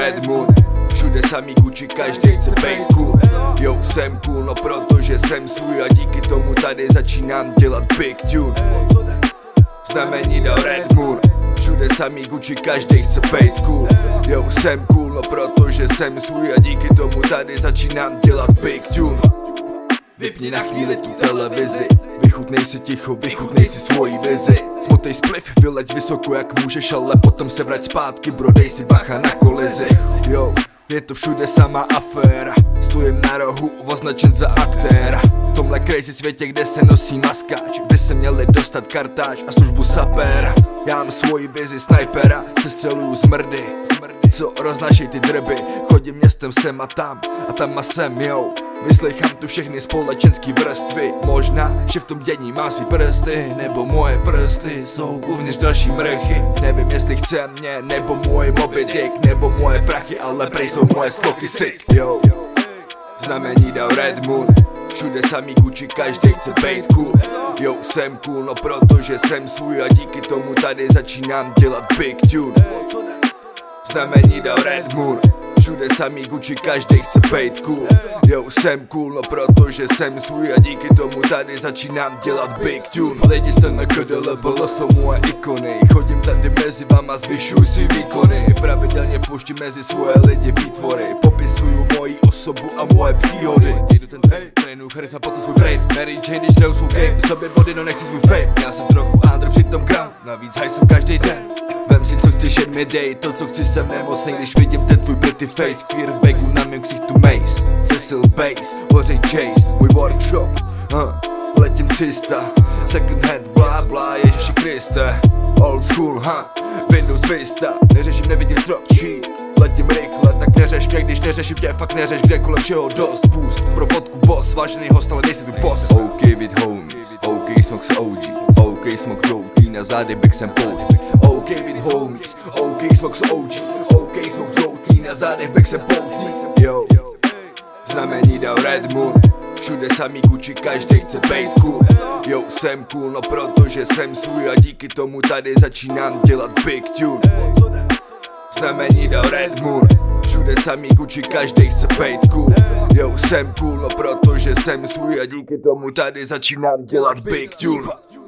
Red Moon. Všude samý Gucci, každý chce bejt cool. Jo, jsem cool, no protože jsem svůj a díky tomu tady začínám dělat big tune. Znamení dal Red Moon. Všude samý Gucci, každý chce bejt cool. Jo, jsem cool, no protože jsem svůj a díky tomu tady začínám dělat big tune. Vypni na chvíli tu televizi, vychutnej si ticho, vychutnej si svoji vizi. Smotej spliv, vyleď vysoko jak můžeš, ale potom se vrať zpátky, bro, dej si bacha na kolizi. Jo, je to všude samá aféra, stojím na rohu, označen za aktéra. V tomhle crazy světě, kde se nosí maskáč, kde se měli dostat kartáž a službu sapéra. Já mám svoji vizi snajpera, se střeluju z mrdy, co roznášej ty drby. Chodím městem sem a tam a sem, jo. Vyslechám tu všechny společenský vrstvy. Možná, že v tom dění má svý prsty, nebo moje prsty jsou uvnitř další mrchy. Nevím jestli chce mě, nebo můj Moby Dick, nebo moje prachy, ale prej jsou moje sloky sick. Yo, znamení dal Red Moon. Všude samý Gucci, každý chce bejt cool. Jo, jsem cool, no protože jsem svůj a díky tomu tady začínám dělat big tune. Znamení dal Red Moon. Všude samý Gucci, každý chce bejt cool. Jo, jsem cool, no protože jsem svůj a díky tomu tady začínám dělat big tune. Lidi jste na KDLBL, jsou moje ikony. Chodím tady mezi vama, zvyšuju si výkony. Pravidelně pouštím mezi svoje lidi výtvory. Popisuju moji osobu a moje příhody. Jdu ten train, trénuju charisma, potom svůj brain. Mary Jane, když hraju svůj game, sobě vody, no nechci svůj fame. Já jsem trochu under, přitom gram, navíc haj jsem každý den. Vem si co chceš, jen mi dej, to co chci jsem nemocný, když vidím ten tvůj pretty face. Fear v bagu, na mým ksichtu mace, Cecil Bass, hořej Chase, můj workshop, letím 300, second hand, bla bla, Ježiši Kriste. Old school, Windows Vista, neřeším, nevidím strop, letím rychle, tak neřeš mě, když neřeším tě, fakt neřeš, kde kolem všeho dost. Boost, pro vodku boss, vážený host, ale nejsi tu boss. OK with homies, OK smoke s OG, OK smoke low, na zádybek jsem pout. OK with homies, OK smoke s OG, OK smoke low, na zádybek jsem poutník. Yo, znamení dal Red Moon. Všude samý Gucci, každý chce bejt cool. Jo, jsem cool, no protože jsem svůj a díky tomu tady začínám dělat big tune. Znamení dal Red Moon. Všude samý Gucci, každý chce bejt cool. Jo, jsem cool, no protože jsem svůj a díky tomu tady začínám dělat big tune.